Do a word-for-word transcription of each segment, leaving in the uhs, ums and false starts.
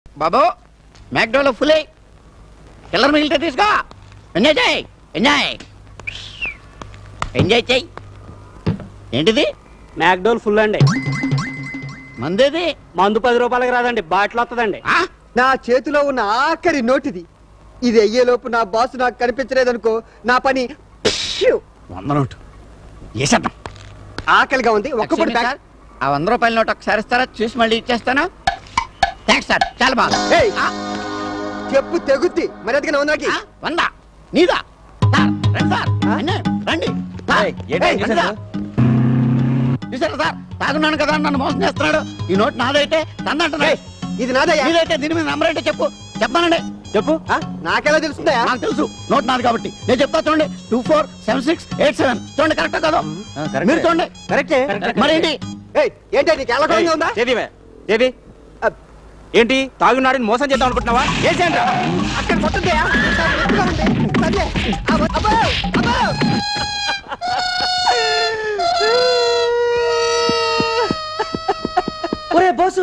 బాబు మ్యాక్డోలో full చిల్లర మిగిలితే తీసుకో. ఎంజాయ్ చేయి, ఎంజాయ్ ఎంజాయ్ చేయి. ఏంటిది? మ్యాక్డోల్ ఫుల్ అండి. మందేది? మందు పది రూపాయలకి రాదండి, బాటిల్ వస్తుందండి. నా చేతిలో ఉన్న ఆఖరి నోటిది. ఇది అయ్యేలోపు నా బాసు నాకు కనిపించలేదనుకో, నా పని వంద నోటు వేసేద్దాం. ఆకలిగా ఉంది. ఒక్కప్పుడు సార్ ఆ వంద రూపాయల నోటు ఒకసారి ఇస్తారా? చూసి మళ్ళీ ఇచ్చేస్తాను. థ్యాంక్స్ సార్, చాలా బాగా. చెప్పు తెగుద్ది. మరి అదిగా వందకి వంద నీదా? సార్ రండి సార్, రండి. చూసారా సార్, తాగున్నాను కదా నన్ను మోసం చేస్తున్నాడు. ఈ నోట్ నాదైతే తందంటున్నాడు. ఇది నాదయ్యా. నీదైతే దీని మీద నంబర్ అంటే చెప్పు. చెప్పానండి. చెప్పు. నాకెలా తెలుస్తుందా? నాకు తెలుసు, నోట్ నాది కాబట్టి. నేను చెప్తా చూడండి. Two four seven six eight seven చూడండి. కరెక్ట్ కదా? మీరు చూడండి. కరెక్టే. మరేంటి ఏంటి నీకు ఎలా ఉందా? ఏది ఏంటి తాగున్నాడని మోసం చేద్దాం అనుకుంటున్నావా? ఏసేంట్రా అక్కడ కొట్టదయా. ఒరే బాసు,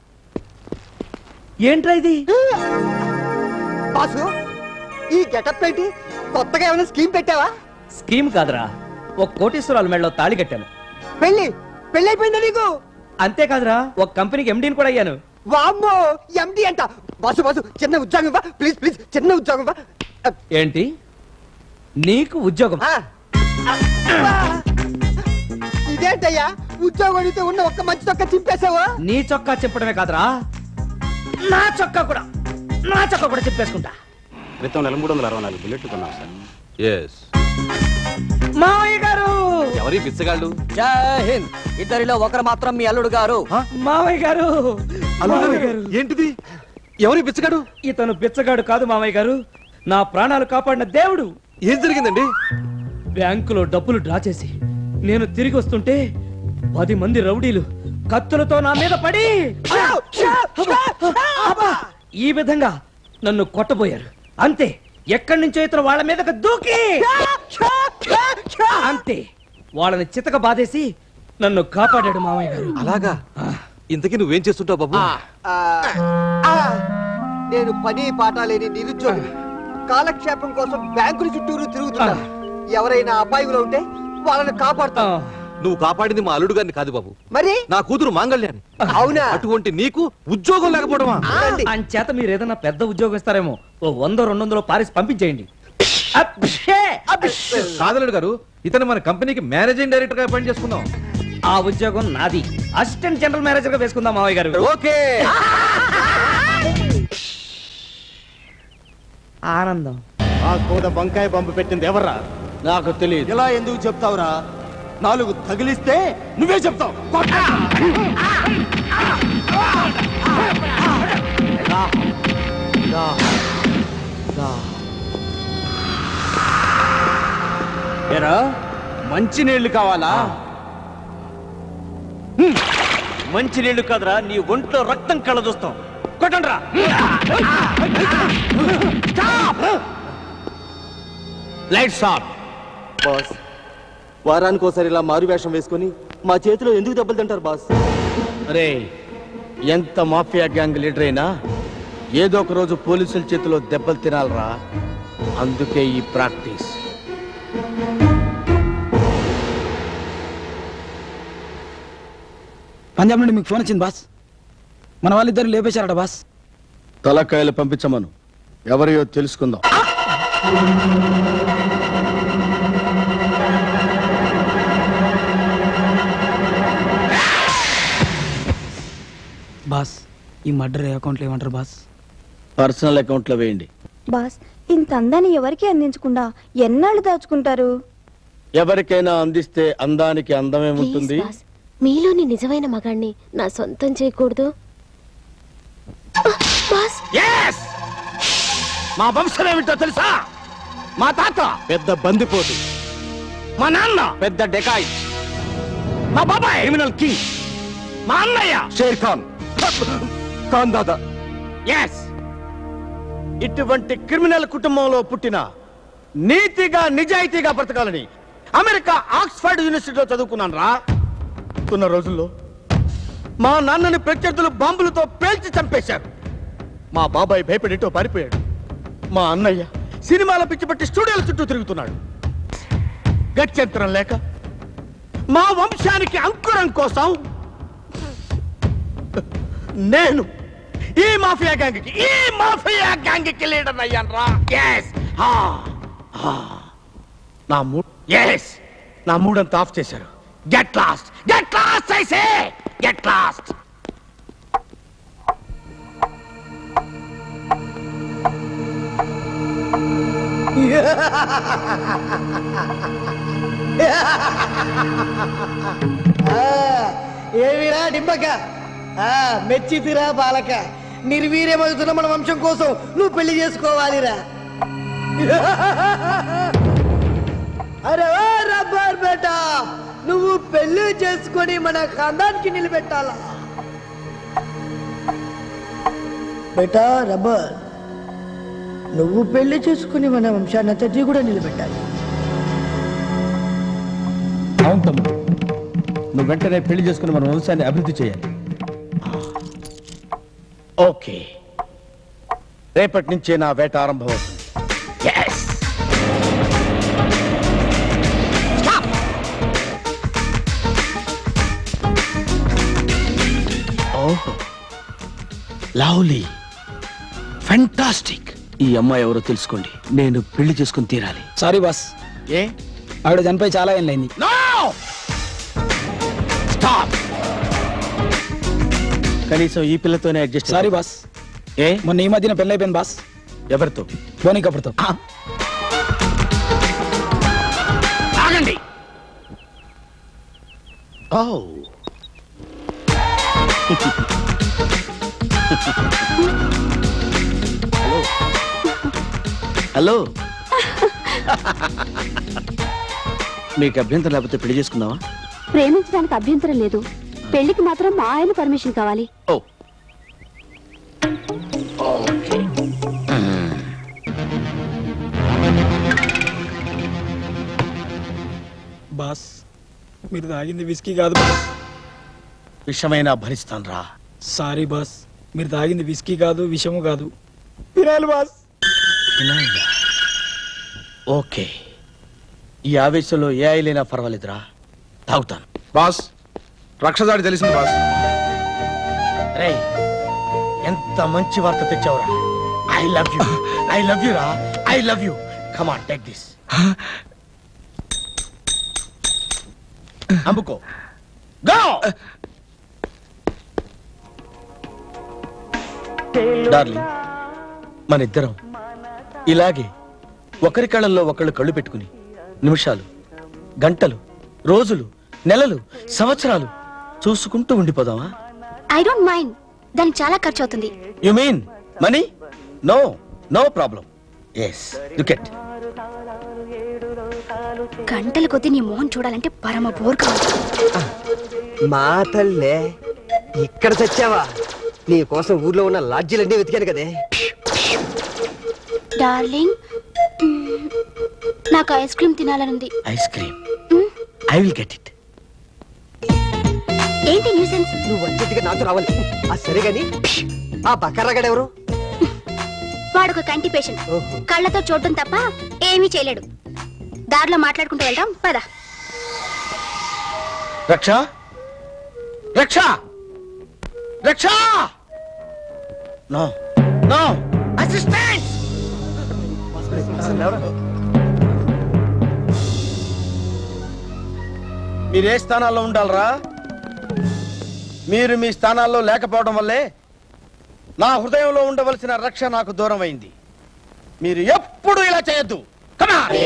ఏంట్రా ఇది? బాసు, ఈ గెటప్ ఏంటి? కొత్తగా ఏమైనా స్కీమ్ పెట్టావా? స్కీమ్ కాదురా, ఒక కోటీశ్వరాల మెడలో తాళి కట్టాను. పెళ్లి పెళ్లి అయిపోయిందా నీకు? అంతేకాదురా, ఒక కంపెనీకి ఎండీని కూడా అయ్యాను. వామ్మో, ఎండి అంట. బాసు బాసు, చిన్న ఉద్యోగం ఇవ్వ ప్లీజ్ ప్లీజ్, చిన్న ఉద్యోగం ఇవ్వ. ఏంటి నీకు ఉద్యోగం? ఇదేంటయ్యా, ఉద్యోగం అడిగితే ఉన్న ఒక్క మంచి చొక్క చింపేసావా? నీ చొక్కా చెప్పడమే కాదురా, నా చొక్కా కూడా నా చొక్కా కూడా చెప్పేసుకుంటా. క్రితం నెల మూడు వందల అరవై నాలుగు బుల్లెట్లు కొన్నాం సార్. ఎస్. మావయ్య గారు. ఎవరి బిచ్చగాళ్ళు? జై హింద్. ఇద్దరిలో ఒకరు మాత్రం మీ అల్లుడు గారు. మావయ్య గారు. ఏంటిది? ఎవరి బిచ్చగాడు? ఇతను బిచ్చగాడు కాదు మావయ్య గారు, నా ప్రాణాలు కాపాడిన దేవుడు. ఏం జరిగిందండి? బ్యాంకులో డబ్బులు డ్రా చేసి నేను తిరిగి వస్తుంటే పది మంది రౌడీలు కత్తులతో నా మీద పడి ఈ విధంగా నన్ను కొట్టబోయారు. అంతే, ఎక్కడి నుంచో ఇతను వాళ్ళ మీదకి దూకి అంతే వాళ్ళని చితక బాధేసి నన్ను కాపాడాడు మామయ్య గారు. అలాగా? ఇంతకీ నువ్వేం చేస్తుంటావు బాబు? నేను పని పాట లేని నిరుద్యోగి, కాలక్షేపం కోసం బ్యాంకుల చుట్టూరు తిరుగుతున్నా. ఎవరైనా అబ్బాయిలో ఉంటే వాళ్ళని కాపాడుతా. నువ్వు కాపాడింది మా అల్లుడు గారిని కాదు బాబు, మరి నా కూతురు మాంగళ్యాన్ని. అవునా? అటువంటి నీకు ఉద్యోగం లేకపోవడమా? అంచేత మీరు ఏదైనా పెద్ద ఉద్యోగం ఇస్తారేమో, ఓ వంద రెండు వందలు పారేసి పంపించేయండి. కాదలుడు గారు, ఇతను మన కంపెనీకి మేనేజింగ్ డైరెక్టర్ గా అపాయింట్ చేసుకుందాం. ఆ ఉద్యోగం నాది, అసిస్టెంట్ జనరల్ మేనేజర్ గా వేసుకుందాం మావయ్య గారు. ఓకే. ఆనందం. ఆ కూద వంకాయ పంపు పెట్టింది ఎవర్రా? నాకు తెలియదు. ఇలా ఎందుకు చెప్తావురా? నాలుగు తగిలిస్తే నువ్వే చెప్తావు. ఏరా, మంచి నీళ్లు కావాలా? మంచి నీళ్లు కాదురా, నీ ఒంట్లో రక్తం కళ్ళ చూస్తాం. కొట్టండ్రా. Lights off. బాస్, వారానికి ఒకసారి ఇలా మారు వేషం వేసుకొని మా చేతిలో ఎందుకు దెబ్బలు తింటారు బాస్? అరే, ఎంత మాఫియా గ్యాంగ్ లీడర్ అయినా ఏదో ఒక రోజు పోలీసుల చేతిలో దెబ్బలు తినాలరా. అందుకే ఈ ప్రాక్టీస్. పంజాబ్ నుండి మీకు ఫోన్ వచ్చింది బాస్. మన వాళ్ళిద్దరు లేపేశారట బాస్. తలకాయలు పంపించమను, ఎవరియో తెలుసుకుందాం. బాస్, ఈ మర్డర్ అకౌంట్లో ఏమంటారు బాస్? పర్సనల్ అకౌంట్ లో వేయండి. బాస్, ఇంత అందాన్ని ఎవరికి అందించకుండా ఎన్నాళ్ళు దాచుకుంటారు? ఎవరికైనా అందిస్తే అందానికి అందమేముంటుంది? మీలోని నిజమైన మగాణ్ణి నా సొంతం చేయకూడదు? మా వంశం ఏమిటో తెలుసా? మా తాత పెద్ద బందిపోటు, మా నాన్న పెద్ద డెకాయిట్, మా బాబాయ్ క్రిమినల్ కింగ్, మా అన్నయ్య షేర్ ఖాన్ ఖాన్ దాదా. ఎస్, ఇటువంటి క్రిమినల్ కుటుంబంలో పుట్టిన నీతిగా నిజాయితీగా బ్రతకాలని అమెరికా ఆక్స్ఫర్డ్ యూనివర్సిటీలో చదువుకున్నాను రా. ఉన్న రోజుల్లో మా నాన్నని ప్రత్యర్థులు బాంబులతో పేల్చి చంపేశారు. మా బాబాయ్ భయపడేటో పారిపోయాడు. మా అన్నయ్య సినిమాల పిచ్చి పట్టి స్టూడియోల చుట్టూ తిరుగుతున్నాడు. గత్యంతరం లేక మా వంశానికి అంకురం కోసం నేను ఈ మాఫియా గ్యాంగ్కి ఈ మాఫియా గ్యాంగ్కి లీడర్ అయ్యాను రా. ఎస్ నా మూడ్ ఎస్ నా మూడంతా ఆఫ్ చేశారు. Get lost get lost I say get lost. ఏమిరా డింబక, మెచ్చితిరా బాలక, నిర్వీర్యమవుతున్న మన వంశం కోసం నువ్వు పెళ్లి చేసుకోవాలిరా. అరే ఓ రబ్బర్ బేటా, నువ్వు పెళ్లి చేసుకొని మన ఖాందానికి నిలబెట్టాలా బేటా. రబ్బర్, నువ్వు పెళ్లి చేసుకుని మన వంశాన్నంతటి కూడా నిలబెట్టాలి. అవును తమ్ముడు, నువ్వు వెంటనే పెళ్లి చేసుకుని మన వంశాన్ని అభివృద్ధి చేయాలి. ఓకే, రేపటి నుంచే నా వేట ఆరంభమవుతుంది. Yes. Stop. Oh, lovely, fantastic. ఈ అమ్మాయి ఎవరో తెలుసుకోండి, నేను పెళ్లి చేసుకుని తీరాలి. సారీ బాస్, ఏ ఆవిడ చనిపోయి చాలా ఏళ్ళైంది. No! Stop. కనీసం ఈ పిల్లతోనే అడ్జస్ట్. సారీ బాస్, ఏ మొన్న ఈ మధ్యన పెళ్ళైపోయింది బాస్. ఎవరితో? బోనీ కపూర్తో. ఆగండి. Oh hello. మీకు అభ్యంతరం లేకపోతే పెళ్లి చేసుకుందామా? ప్రేమించడానికి అభ్యంతరం లేదు, పెళ్లికి మాత్రం మా ఆయన పర్మిషన్ కావాలి. ఓ ఓకే. బాస్, మీరు తాగింది విస్కీ కాదు బాస్. విషమైనా భరిస్తాను రా. సారీ బాస్, మీరు తాగింది విస్కీ కాదు, విషము కాదు, తినాలి బాస్. ఓకే, ఈ ఆవేశంలో ఏ అయినా పర్వాలేదురా, తాగుతాను. బాస్, రక్షదాడి తెలిసింది బాస్. రే, ఎంత మంచి వార్త తెచ్చావురా. I love you, I love you రా, I love you. Come on, take this. అమ్ముకో. గో. డార్లింగ్, మన ఇద్దరం ఇలాగే ఒకరి కళ్ళల్లో ఒకళ్ళు కళ్ళు పెట్టుకుని నిమిషాలు, గంటలు, రోజులు, నెలలు, సంవత్సరాలు చూసుకుంటూ ఉండిపోదామా? ఐ డోంట్ మైండ్, దానికి చాలా ఖర్చు అవుతుంది. You mean money? No, no problem. Yes, look at. గంటల కొద్దీ నీ మోహన్ చూడాలంటే పరమ బోర్ కావాలి. మా తల్లే, ఇక్కడ చచ్చావా? నీ కోసం ఊర్లో ఉన్న లాడ్జీలన్నీ వెతికాను కదే. డార్లింగ్, నాకు ఐస్ క్రీమ్ తినాలనుంది. Ice cream? I will get it. ఏంటి న్యూసెన్స్? నువ్వు వచ్చేట్టుగా నాతో రావాలి. ఆ సరే గాని, ఆ బకర్రగాడెవరు? వాడొక కంటి పేషెంట్, కళ్ళతో చూడటం తప్ప ఏమీ చేయలేడు. దారిలో మాట్లాడుకుంటూ వెళ్దాం పద. Raksha, Raksha, Raksha. No, no, assistant. మీరు ఏ స్థానాల్లో ఉండాలరా? మీరు మీ స్థానాల్లో లేకపోవడం వల్లే నా హృదయంలో ఉండవలసిన రక్ష నాకు దూరం అయింది. మీరు ఎప్పుడు ఇలా చేయొద్దు. Come on.